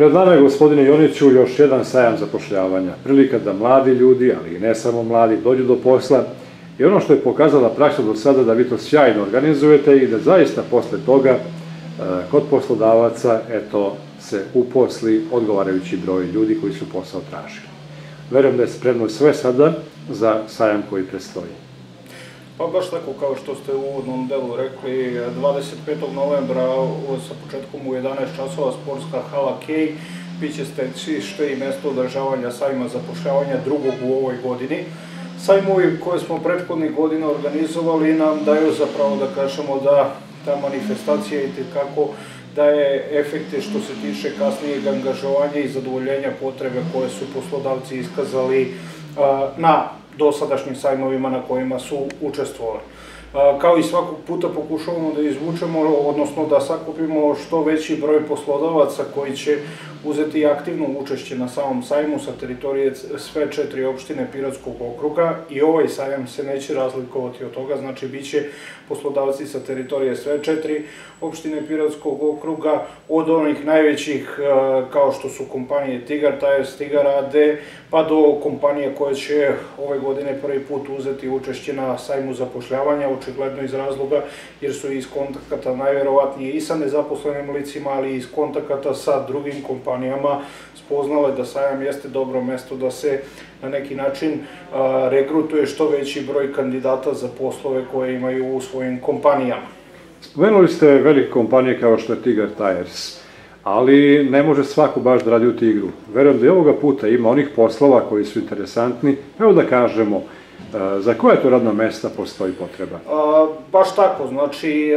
Pred nama je, gospodine Joniću, još jedan sajam zapošljavanja. Prilika da mladi ljudi, ali i ne samo mladi, dođu do posla. I ono što je pokazala praksa do sada, da vi to sjajno organizujete i da zaista posle toga kod poslodavaca se uposli odgovarajući broj ljudi koji su posao tražili. Verujem da je spremno sve sada za sajam koji predstoji. Pa baš tako kao što ste u uvodnom delu rekli, 25. novembra sa početkom u 11 časova sportska hala Kej biće stecište i mesto održavanja sajma zapošljavanja drugog u ovoj godini. Sajmovi koje smo prethodnih godina organizovali nam daju zapravo da kažemo da ta manifestacija itekako daje efekte što se tiče kasnijeg angažovanja i zadovoljenja potrebe koje su poslodavci iskazali na dosadašnjim sajmovima na kojima su učestvovali. Kao i svakog puta pokušavamo da izvučemo, odnosno da sakupimo što veći broj poslodavaca koji će uzeti aktivno učešće na samom sajmu sa teritorije sve 4 opštine Pirotskog okruga i ovaj sajam se neće razlikovati od toga, znači bit će poslodavci sa teritorije sve 4 opštine Pirotskog okruga, od onih najvećih kao što su kompanije Tigar Tires, Tigar AD, pa do kompanije koje će ove godine prvi put uzeti učešće na sajmu zapošljavanja, očigledno iz razloga jer su iz kontakata najverovatnije i sa nezaposlenim licima, ali i iz kontakata sa drugim kompanijama spoznale da sajam jeste dobro mesto da se na neki način regrutuje što veći broj kandidata za poslove koje imaju u svojim kompanijama. Spomenuli ste velike kompanije kao što je Tigar Tires, ali ne može svako baš da radi u Tigru. Verujem da i ovoga puta ima onih poslova koji su interesantni, evo da kažemo, za koje to radno mesta postoji potreba? Baš tako, znači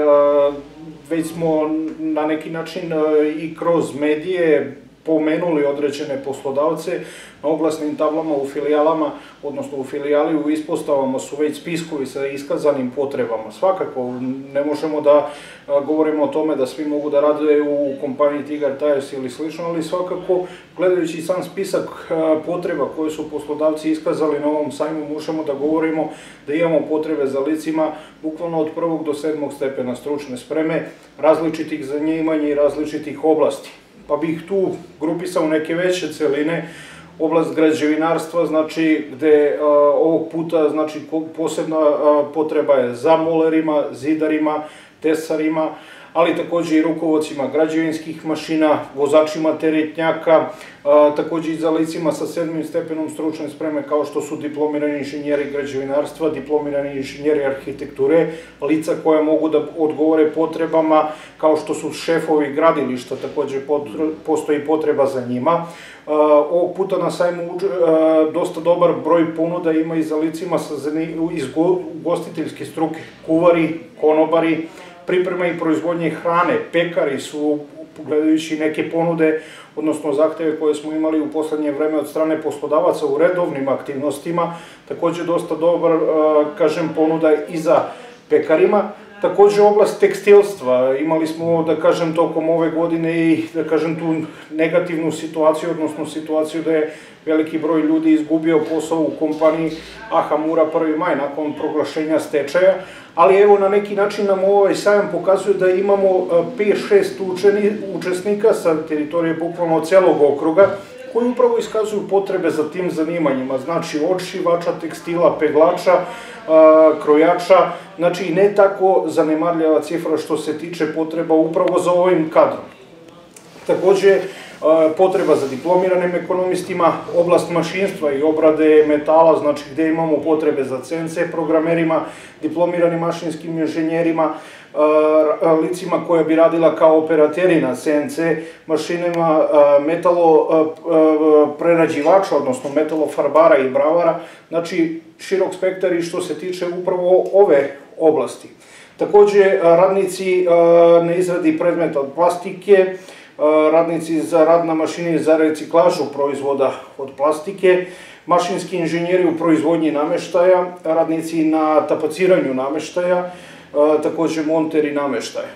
već smo na neki način i kroz medije pomenuli određene poslodavce, na oglasnim tablama u filijalama, odnosno u filijali u ispostavama su već spiskovi sa iskazanim potrebama. Svakako, ne možemo da govorimo o tome da svi mogu da rade u kompaniji Tigar Tires ili slično, ali svakako, gledajući sam spisak potreba koje su poslodavci iskazali na ovom sajmu, možemo da govorimo da imamo potrebe za licima bukvalno od 1. do 7. stepena stručne spreme, različitih zanimanja i različitih oblasti. Pa bih tu grupisao neke veće celine, oblast građevinarstva, znači gde ovog puta posebna potreba je za molerima, zidarima, tesarima, ali takođe i rukovodcima građevinskih mašina, vozačima teretnjaka, takođe i za licima sa 7. stepenom stručne spreme kao što su diplomirani inženjeri građevinarstva, diplomirani inženjeri arhitekture, lica koja mogu da odgovore potrebama kao što su šefovi gradilišta, takođe postoji potreba za njima. Ovog puta na sajmu dosta dobar broj ponuda ima i za licima iz ugostiteljske struke, kuvari, konobari, priprema i proizvodnje hrane, pekari su, gledajući neke ponude, odnosno zahteve koje smo imali u poslednje vreme od strane poslodavaca u redovnim aktivnostima, takođe dosta dobar, kažem, ponuda i za pekarima. Takođe oblast tekstilstva, imali smo, da kažem, tokom ove godine i, da kažem, tu negativnu situaciju, odnosno situaciju da je veliki broj ljudi izgubio posao u kompaniji AHA Mura 1. maj nakon proglašenja stečaja, ali evo na neki način nam ovaj sajam pokazuje da imamo 5-6 učesnika sa teritorije bukvalno celog okruga koji upravo iskazuju potrebe za tim zanimanjima, znači od šivača tekstila, peglača, krojača, znači i ne tako zanemarljava cifra što se tiče potreba upravo za ovim kadrom. Takođe, potreba za diplomiranim ekonomistima, oblast mašinstva i obrade metala, znači gde imamo potrebe za CNC programerima, diplomiranim mašinskim inženjerima, licima koja bi radila kao operateri na CNC mašinama, metaloprerađivača, odnosno metalofarbara i bravara, znači širok spektar i što se tiče upravo ove oblasti. Takođe, radnici na izradi predmeta od plastike, radnici za rad na mašini za reciklažu proizvoda od plastike, mašinski inženjeri u proizvodnji nameštaja, radnici na tapaciranju nameštaja, takođe monteri nameštaja.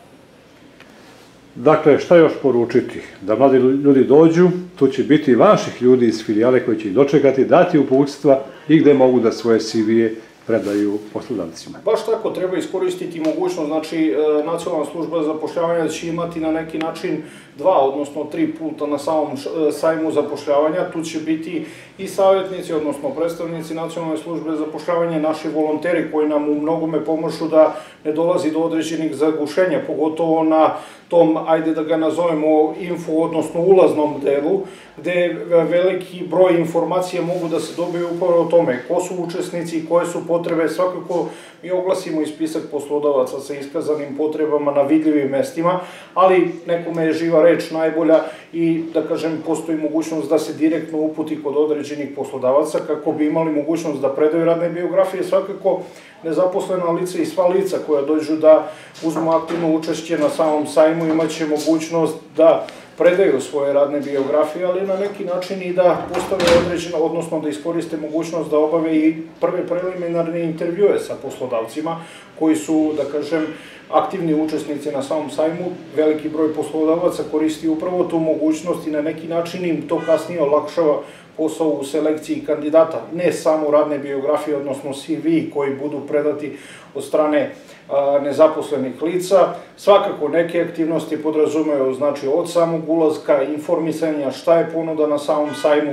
Dakle, šta još poručiti? Da mladi ljudi dođu, tu će biti vaših ljudi iz filijale koji će ih dočekati, dati uputstva i gde mogu da svoje CV-je predaju poslodavcima. Baš tako, treba iskoristiti mogućnost, znači Nacionalna služba za zapošljavanje će imati na neki način 2, odnosno 3 puta na samom sajmu zapošljavanja. Tu će biti i savjetnici, odnosno predstavnici Nacionalne službe za zapošljavanje, naši volonteri koji nam u mnogome pomažu da ne dolazi do određenih zagušenja, pogotovo na tom, ajde da ga nazovemo, info, odnosno ulaznom delu, gde veliki broj informacija mogu da se dobiju upravo o tome ko su učesnici i koje su potrebe. Svakako mi oglasimo i spisak poslodavaca sa iskazanim potrebama na vidljivim mestima, ali nekome je živa reč najbolja i, da kažem, postoji mogućnost da se direktno uputi kod određenih poslodavaca kako bi imali mogućnost da predaju radne biografije. Svakako nezaposlena lica i sva lica koja dođu da uzmu aktivno učešće na samom sajmu imaće mogućnost da predaju svoje radne biografije, ali na neki način i da postave određeno, odnosno da iskoriste mogućnost da obave i prve preliminarne intervjue sa poslodavcima koji su, da kažem, aktivni učesnici na samom sajmu. Veliki broj poslodavaca koristi upravo tu mogućnost i na neki način im to kasnije olakšava posao u selekciji kandidata, ne samo radne biografije, odnosno CV koji budu predati od strane nezaposlenih lica. Svakako neke aktivnosti podrazumevaju, znači od samog ulazka, informisanja, šta je ponuda na samom sajmu,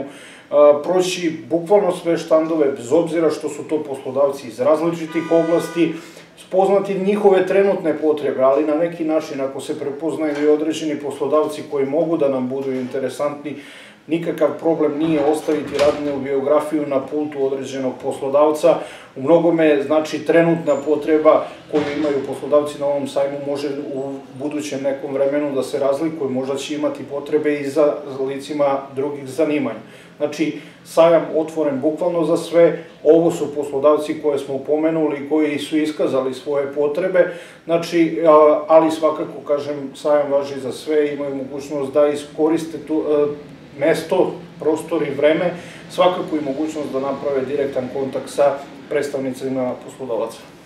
proći bukvalno sve štandove, bez obzira što su to poslodavci iz različitih oblasti, spoznati njihove trenutne potrebe, ali na neki način ako se prepoznaju i određeni poslodavci koji mogu da nam budu interesantni, nikakav problem nije ostaviti radnu biografiju na pultu određenog poslodavca. U mnogome, znači, trenutna potreba koju imaju poslodavci na ovom sajmu može u budućem nekom vremenu da se razlikuje, možda će imati potrebe i za licima drugih zanimanja. Znači, sajam otvoren bukvalno za sve, ovo su poslodavci koje smo pomenuli, koji su iskazali svoje potrebe, znači, ali svakako, kažem, sajam važi za sve, imaju mogućnost da iskoriste mesto, prostor i vreme, svakako i mogućnost da naprave direktan kontakt sa predstavnicima poslodavaca.